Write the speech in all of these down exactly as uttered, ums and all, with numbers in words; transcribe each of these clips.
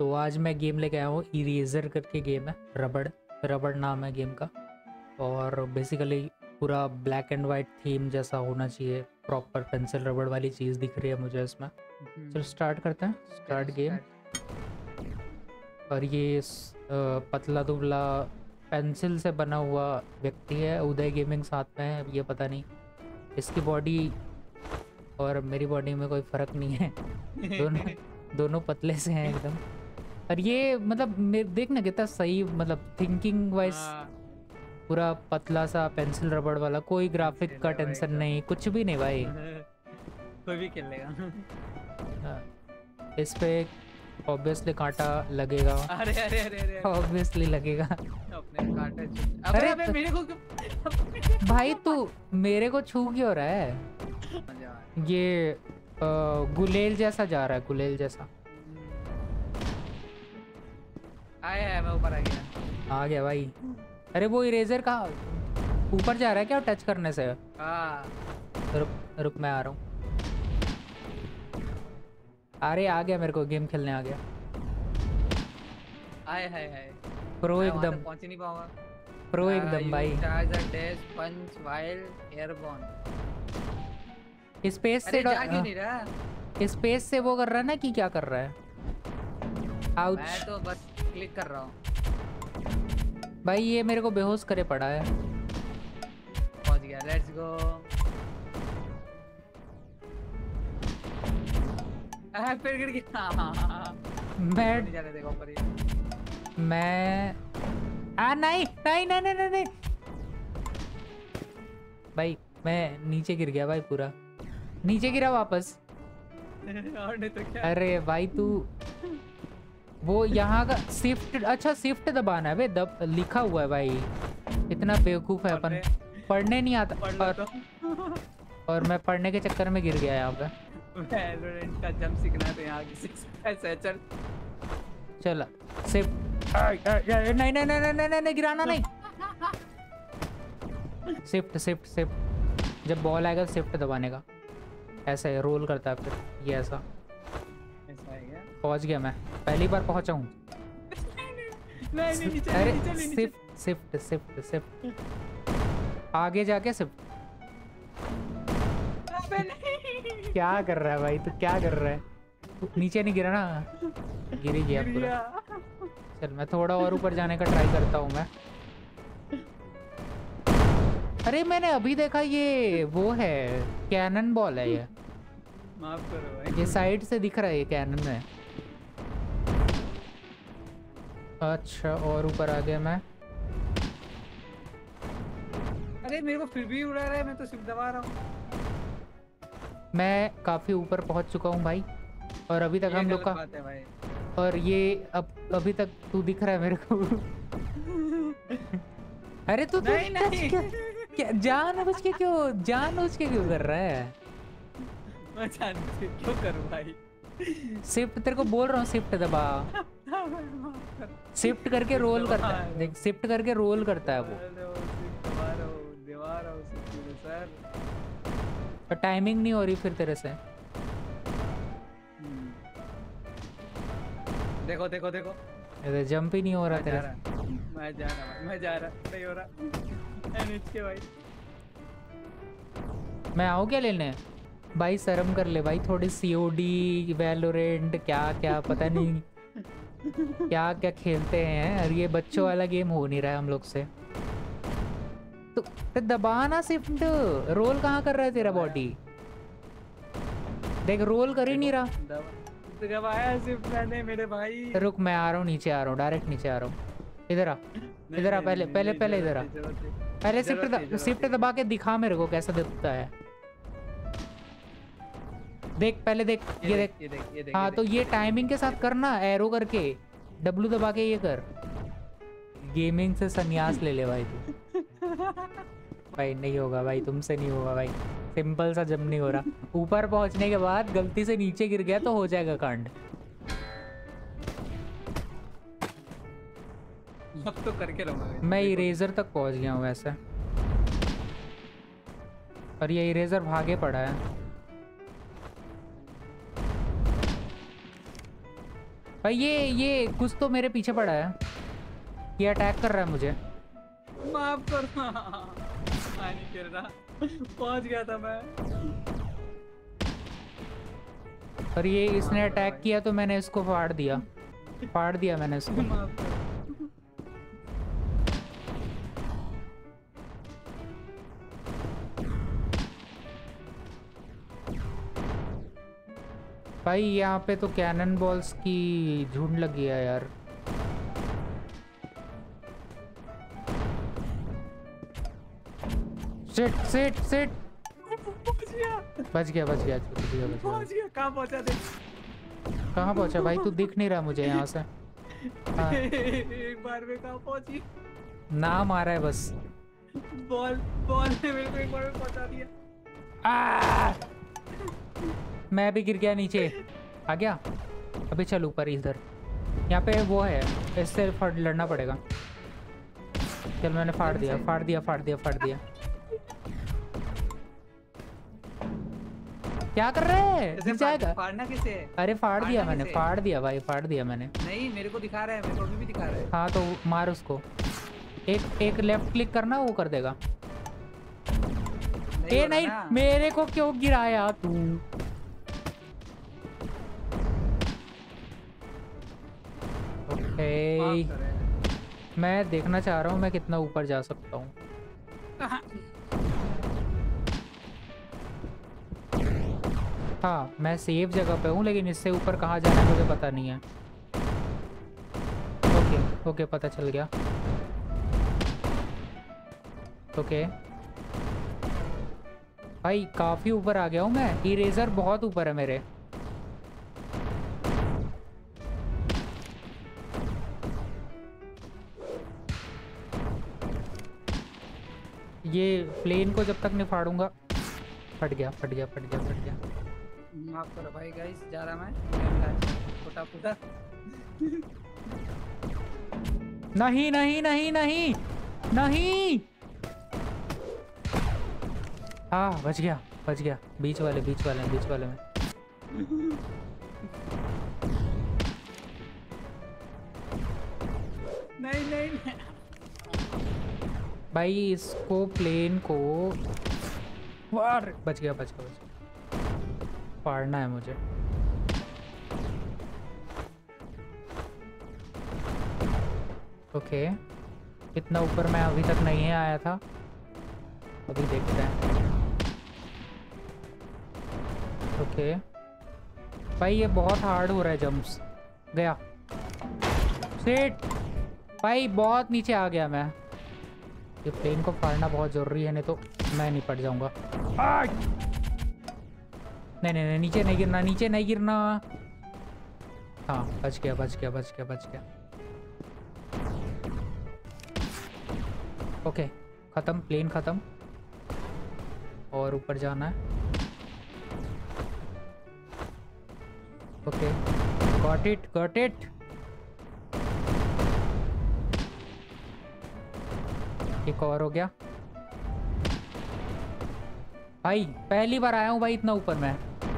तो आज मैं गेम लेके आया हूँ, इरेजर करके गेम है, रबड़ रबड़ नाम है गेम का। और बेसिकली पूरा ब्लैक एंड वाइट थीम जैसा होना चाहिए, प्रॉपर पेंसिल रबड़ वाली चीज़ दिख रही है मुझे इसमें। चलो स्टार्ट करते हैं, स्टार्ट गेम। और ये स- अ, पतला दुबला पेंसिल से बना हुआ व्यक्ति है, उदय गेमिंग साथ में है। ये पता नहीं इसकी बॉडी और मेरी बॉडी में कोई फ़र्क नहीं है। दोनों दोनों पतले से हैं एकदम। और ये मतलब मे- देख ना कितना सही, मतलब थिंकिंग वाइज पूरा पतला सा पेंसिल रबड़ वाला, कोई ग्राफिक का टेंशन नहीं, कुछ भी नहीं भाई। कोई भी खेल लेगा। हाँ, इस पे ऑब्वियसली कांटा लगेगा। अरे अरे अरे अरे ऑब्वियसली लगेगा। अपने कांटा छू- अबे अरे अबे तो- मेरे को क्यों? भाई तू मेरे को छू क्यों रहा है? मजा आ रहा ये अ, गुलेल जैसा जा रहा है, गुलेल जैसा। है। आया है, मैं ऊपर आ गया। आ गया भाई। अरे वो इरेजर का ऊपर जा रहा है क्या टच करने से? हाँ रुक रुक मैं आ रहा हूँ। अरे आ गया, मेरे को गेम खेलने आ गया। आए हाय हाय प्रो मैं वहाँ एकदम, तक पहुंच ही नहीं पाऊंगा। प्रो एकदम भाई। Charge the dash punch while airborne. Space से अरे जा क्यों नहीं रहा? स्पेस से वो कर रहा है ना, कि क्या कर रहा है? आउच मैं तो बस क्लिक कर रहा हूँ। भाई, ये मेरे को बेहोश करे पड़ा है। पहुंच गया, लेट्स गो। आ, फिर गिर गया। हाँ, हाँ, हाँ। मैं नहीं जाने देगा ऊपर ही। मैं आ नहीं नहीं नहीं नहीं नहीं नहीं। भाई मैं नीचे गिर गया भाई, पूरा नीचे गिरा वापस। और नहीं तो क्या? अरे भाई तू वो यहाँ का शिफ्ट, अच्छा शिफ्ट दबाना है बे, दब लिखा हुआ है भाई। इतना बेवकूफ है अपन, पढ़ने नहीं आता। पढ़ लो और, तो। और मैं पढ़ने के चक्कर में गिर गया यहाँ पे। वैलोरेंट का जंप सीखना है तो यहाँ की सीख सकता है सहचल। चल शिफ्ट, नहीं नहीं नहीं नहीं नहीं नहीं गिराना नहीं। शिफ्ट शिफ्ट शिफ्ट, जब बॉल आएगा शिफ्ट दबाने का, ऐसे रोल करता है फिर ये ऐसा। ऐसा है क्या? पहुंच गया मैं, पहली बार पहुंचा हूँ। नहीं नहीं नीचे अरे नीचे नीचे। शिफ्ट शिफ्ट शिफ्ट शिफ्ट, आगे जाके शिफ्ट। अबे नहीं। क्या कर रहा है भाई तू, क्या कर रहा है? नीचे नहीं गिरा ना? गिर ही गया गिर पूरा। गया। चल मैं थोड़ा और ऊपर जाने का ट्राई करता हूँ मैं। अरे मैंने अभी देखा, ये वो है कैनन बॉल है ये। माफ करो भाई। ये साइड से दिख रहा है, ये कैनन है। अच्छा और ऊपर आ गया मैं। अरे मेरे को फिर भी उड़ा रहा है, मैं तो सिर्फ दबा रहा हूँ। मैं काफी ऊपर पहुंच चुका हूँ भाई, और अभी तक ये हम लोग गलत का, बात है भाई। और ये अब अभी तक तू दिख रहा है मेरे को। अरे तू तू नहीं, नहीं। क्या, क्या जानबूझ के क्यों जानबूझ के क्यों कर रहा है? मैं जानती हूँ, क्यों करूँ भाई? शिफ्ट, तेरे को बोल रहा हूँ शिफ्ट दबा। शिफ्ट करके रोल करता है, देख शिफ्ट करके रोल करता है वो। दबा रहा हूँ, दबा रहा हूँ सर। तो टाइमिंग नहीं हो रही फिर तेरे से। देखो देखो देखो, अरे जंप ही नहीं हो रहा मैं तेरे जा से। रहा मैं जा रहा मैं जा रहा नहीं हो रहा। एनएच के भाई, मैं आऊँ क्या लेने? भाई शर्म कर ले भाई, थोड़ी सीओडी वैलोरेंट क्या क्या पता नहीं क्या क्या खेलते हैं, और ये बच्चों वाला गेम हो नहीं रहा है हम लोग से। तो, तो दबाना शिफ्ट, रोल कहाँ कर रहा है तेरा बॉडी? देख रोल कर ही नहीं रहा। दबाया सिर्फ मैंने मेरे भाई। रुक मैं आ रहा हूँ, नीचे आ रहा हूँ, डायरेक्ट नीचे आ रहा हूँ। इधर आ, इधर आ, पहले पहले पहले इधर आ, पहले शिफ्ट शिफ्ट दबा के दिखा मेरे को कैसा दिखता है। देख पहले देख, ये देख, ये देख, ये देख, हाँ ये तो देख, ये टाइमिंग के साथ करना, एरो करके डब्लू दबा के ये कर। गेमिंग से संन्यास ले ले भाई तू। भाई नहीं होगा भाई, तुमसे नहीं होगा भाई, सिंपल सा जम नहीं हो रहा। ऊपर पहुंचने के बाद गलती से नीचे गिर गया तो हो जाएगा कांड। अब तो करके रहूंगा मैं इरेजर तक पहुंच गया हूँ वैसे, और ये इरेजर भागे पड़ा है। भाई ये ये कुछ तो मेरे पीछे पड़ा है, ये अटैक कर रहा है मुझे। माफ कर। हाँ नहीं खेल रहा, पहुंच गया था मैं। और ये इसने माफ करो अटैक भाई। किया तो मैंने इसको फाड़ दिया, फाड़ दिया मैंने इसको। माफ करो। भाई यहाँ पे तो कैनन बॉल्स की झुंड लगी है यार। Sit sit sit. पहुंच गया, बच गया बच गया बच गया बच पहुंच गया। गया। कहाँ पहुंचा देख। कहाँ पहुंचा भाई? तू दिख नहीं रहा मुझे यहाँ से। हाँ। एक बार में कहाँ पहुंची। नाम आ रहा है बस। बॉल बॉल ने मेरे को एक बार में पहुंचा दिया। आ! मैं भी गिर गया नीचे। आ गया। अभी चल ऊपर इधर। यहाँ पे वो है, इससे फट लड़ना पड़ेगा। चल मैंने फाड़ दिया फाड़ दिया फाड़ दिया फाड़ दिया। क्या कर रहे हैं? ऐसे गिर जाएगा। फाड़ना किसे है? अरे फाड़ दिया फाड़ना मैंने, किसे? फाड़ दिया भाई, फाड़ दिया मैंने। नहीं मेरे को दिखा रहा है, मेरे को अभी भी दिखा रहा है। हाँ तो मार उसको। एक एक लेफ्ट क्लिक करना, वो कर देगा। नहीं ए हो रहा नहीं, ना। मेरे को क्यों गिराया तू? ओके माफ करें। मैं देखना चाह रहा हूँ मैं कितना ऊपर जा सकता हूँ। हाँ मैं सेफ जगह पे हूँ, लेकिन इससे ऊपर कहाँ जाना है मुझे पता नहीं है। ओके ओके पता चल गया। ओके भाई काफी ऊपर आ गया हूँ मैं। इरेजर बहुत ऊपर है मेरे। ये प्लेन को जब तक नहीं फाड़ूंगा। फट गया फट गया फट गया फट गया। माफ करो भाई गाइस, जा रहा मैं छोटा फूटा। नहीं नहीं नहीं नहीं नहीं। हाँ बच गया बच गया। बीच वाले बीच वाले बीच वाले में। नहीं नहीं, नहीं। भाई इसको प्लेन को वार। बच गया बच गया बच गया। फाड़ना है मुझे। ओके इतना ऊपर मैं अभी तक नहीं आया था, अभी देखते हैं। ओके भाई ये बहुत हार्ड हो रहा है जंप्स। गया सेट। भाई बहुत नीचे आ गया मैं। ये प्लेन को फाड़ना बहुत जरूरी है, नहीं तो मैं नहीं पड़ जाऊंगा। नहीं नहीं नहीं नीचे नहीं गिरना, नीचे नहीं गिरना। हाँ बच गया बच गया बच गया बच गया। ओके खत्म, प्लेन खत्म। और ऊपर जाना है। Okay got it got it. एक और हो गया। भाई पहली बार आया हूँ भाई इतना ऊपर मैं।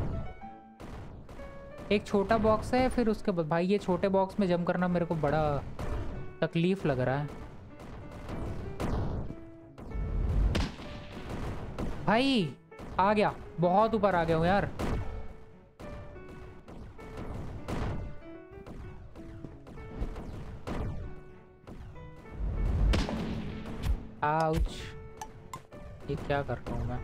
एक छोटा बॉक्स है, फिर उसके बाद भाई ये छोटे बॉक्स में जंप करना मेरे को बड़ा तकलीफ लग रहा है भाई। आ गया, बहुत ऊपर आ गया हूँ यार। आउच, ये क्या कर रहा हूँ मैं?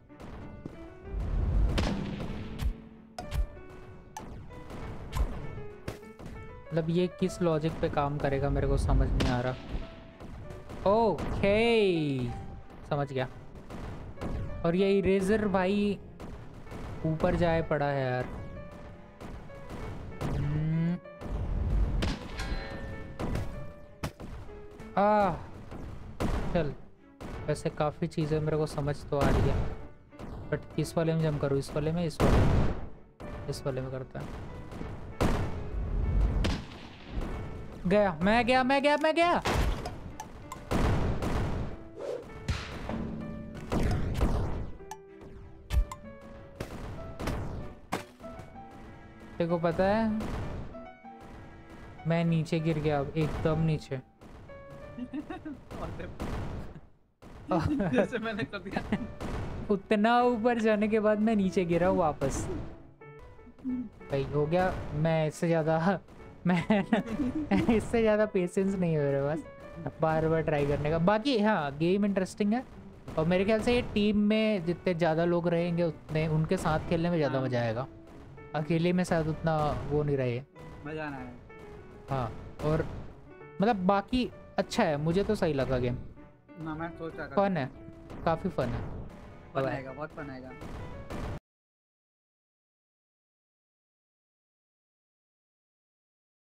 मतलब ये किस लॉजिक पे काम करेगा मेरे को समझ नहीं आ रहा। ओके समझ गया। और ये इरेजर भाई ऊपर जाए पड़ा है यार। हम्म। आ चल वैसे काफ़ी चीज़ें मेरे को समझ तो आ रही है, बट किस वाले में जम करूँ? इस वाले में, इस वाले में, इस वाले में करता है। गया मैं गया मैं गया मैं गया। तेरे को पता है मैं नीचे गिर गया एकदम नीचे। जैसे मैंने कर दिया। उतना ऊपर जाने के बाद मैं नीचे गिरा हूँ वापस। भाई हो गया। मैं इससे ज़्यादा मैं इससे ज़्यादा पेशेंस नहीं है मेरे पास बार बार ट्राई करने का। बाकी हाँ गेम इंटरेस्टिंग है और मेरे ख्याल से ये टीम में जितने ज़्यादा लोग रहेंगे उतने उनके साथ खेलने में ज़्यादा हाँ। मज़ा आएगा। अकेले में शायद उतना वो नहीं रहे। मजा ना है। हाँ और मतलब बाकी अच्छा है, मुझे तो सही लगा गेम। ना मैं सोचा फन है, काफ़ी फन है। फन आएगा, बहुत फन आएगा।